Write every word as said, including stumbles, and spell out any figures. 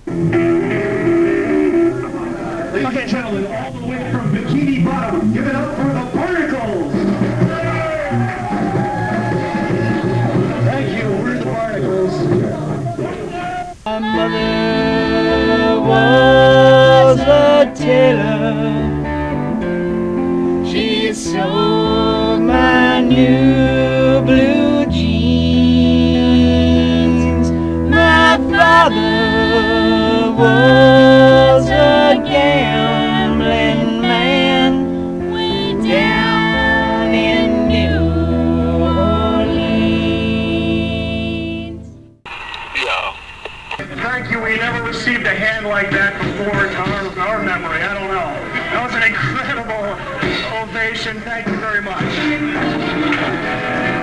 Ladies and gentlemen, all the way from Bikini Bottom, give it up for the Barnacles! Thank you, we're the Barnacles. My mother was a tailor. She sewed my new blue jeans. My father was a gambling man way down in New Orleans. Thank you, we never received a hand like that before to our, our memory, I don't know. That was an incredible ovation, thank you very much.